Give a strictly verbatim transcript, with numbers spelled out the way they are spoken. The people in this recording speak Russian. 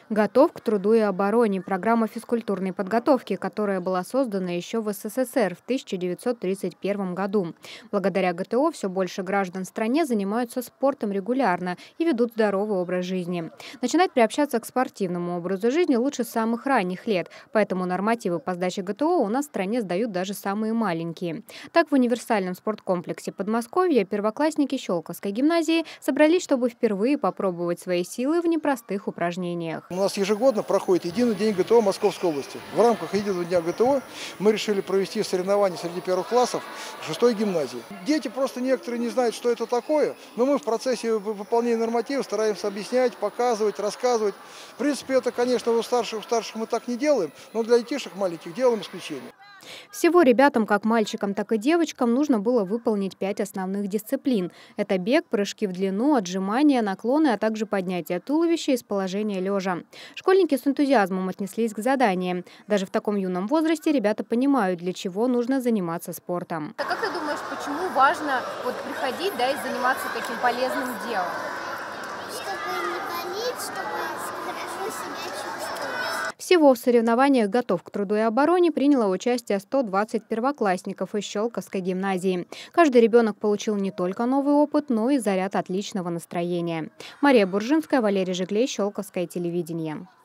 «Готов к труду и обороне» – программа физкультурной подготовки, которая была создана еще в СССР в тысяча девятьсот тридцать первом году. Благодаря ГТО все больше граждан в стране занимаются спортом регулярно и ведут здоровый образ жизни. Начинать приобщаться к спортивному образу жизни лучше с самых ранних лет, поэтому нормативы по сдаче ГТО у нас в стране сдают даже самые маленькие. Так, в универсальном спорткомплексе Подмосковья первоклассники Щелковской гимназии собрались, чтобы впервые попробовать свои силы в непростых упражнениях. У нас ежегодно проходит единый день ГТО Московской области. В рамках единого дня ГТО мы решили провести соревнования среди первых классов шестой гимназии. Дети просто некоторые не знают, что это такое, но мы в процессе выполнения нормативов стараемся объяснять, показывать, рассказывать. В принципе, это, конечно, у старших, у старших мы так не делаем, но для детишек маленьких делаем исключение. Всего ребятам, как мальчикам, так и девочкам, нужно было выполнить пять основных дисциплин. Это бег, прыжки в длину, отжимания, наклоны, а также поднятие туловища из положения лежа. Школьники с энтузиазмом отнеслись к заданиям. Даже в таком юном возрасте ребята понимают, для чего нужно заниматься спортом. А как ты думаешь, почему важно вот приходить, да, и заниматься таким полезным делом? Чтобы не болеть, чтобы хорошо себя чувствовать. Всего в соревнованиях «Готов к труду и обороне» приняло участие сто двадцать первоклассников из Щелковской гимназии. Каждый ребенок получил не только новый опыт, но и заряд отличного настроения. Мария Буржинская, Валерий Жиглей, Щелковское телевидение.